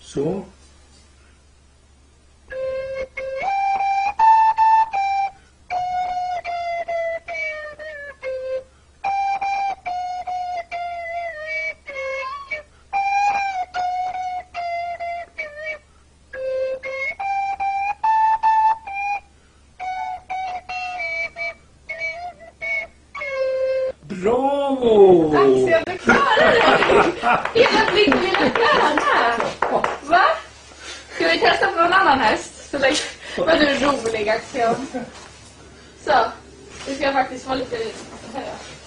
Så. Bravo! Tack så jag blev klar det. Hela blicken lilla knän här. Va? Ska vi testa på någon annan häst? Så det var en rolig aktion. Så, nu ska jag faktiskt vara lite hög.